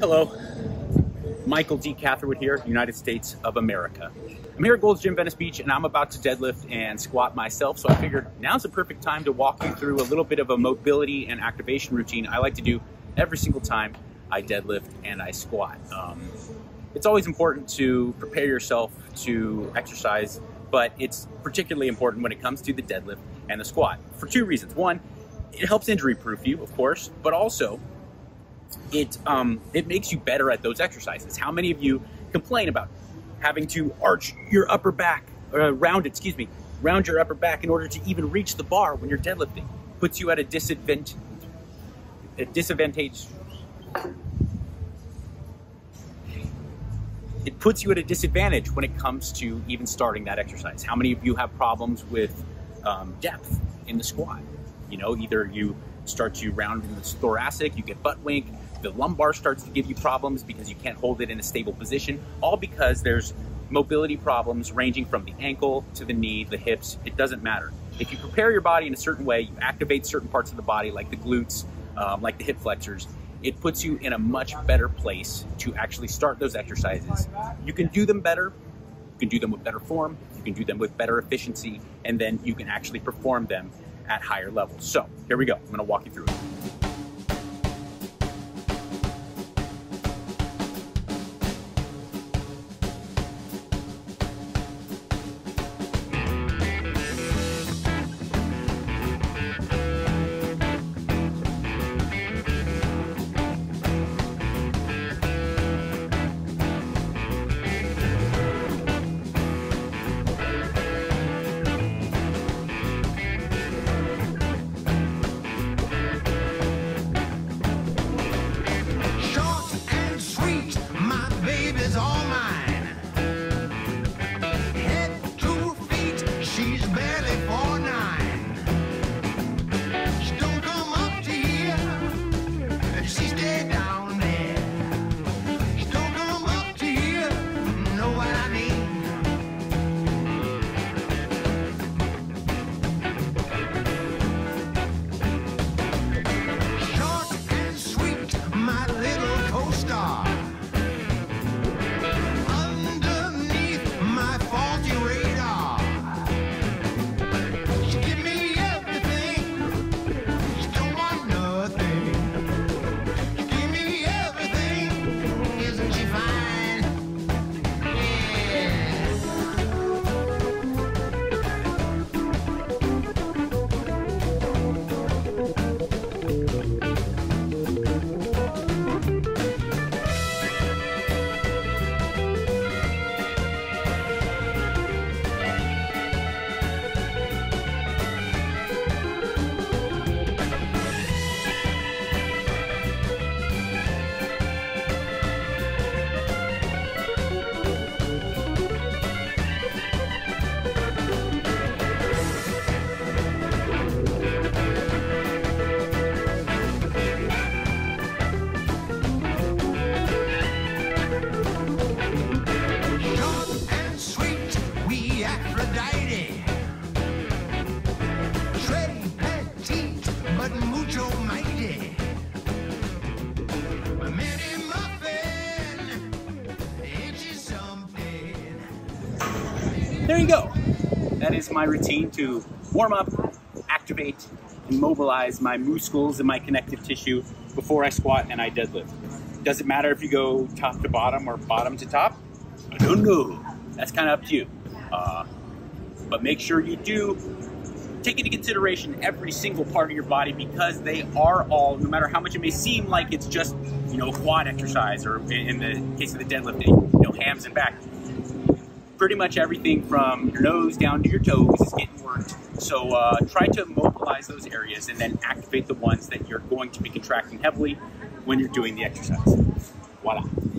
Hello, Michael D. Catherwood here, United States of America. I'm here at Gold's Gym, Venice Beach, and I'm about to deadlift and squat myself, so I figured now's the perfect time to walk you through a little bit of a mobility and activation routine I like to do every single time I deadlift and I squat. It's always important to prepare yourself to exercise, but it's particularly important when it comes to the deadlift and the squat for two reasons. One, it helps injury-proof you, of course, but also it makes you better at those exercises. How many of you complain about having to arch your upper back, round your upper back in order to even reach the bar when you're deadlifting? Puts you at a disadvantage. It puts you at a disadvantage when it comes to even starting that exercise. How many of you have problems with depth in the squat? You know, either you start to round in the thoracic, you get butt wink, the lumbar starts to give you problems because you can't hold it in a stable position, all because there's mobility problems ranging from the ankle to the knee, the hips. It doesn't matter. If you prepare your body in a certain way, you activate certain parts of the body like the glutes, like the hip flexors, it puts you in a much better place to actually start those exercises. You can do them better, you can do them with better form, you can do them with better efficiency, and then you can actually perform them at higher levels. So here we go. I'm gonna walk you through it. There you go. That is my routine to warm up, activate, and mobilize my muscles and my connective tissue before I squat and I deadlift. Does it matter if you go top to bottom or bottom to top? I don't know. That's kind of up to you. But make sure you do take into consideration every single part of your body, because they are all, no matter how much it may seem like it's just, you know, quad exercise, or in the case of the deadlifting, you know, hams and back. Pretty much everything from your nose down to your toes is getting worked. So try to mobilize those areas and then activate the ones that you're going to be contracting heavily when you're doing the exercise. Voila.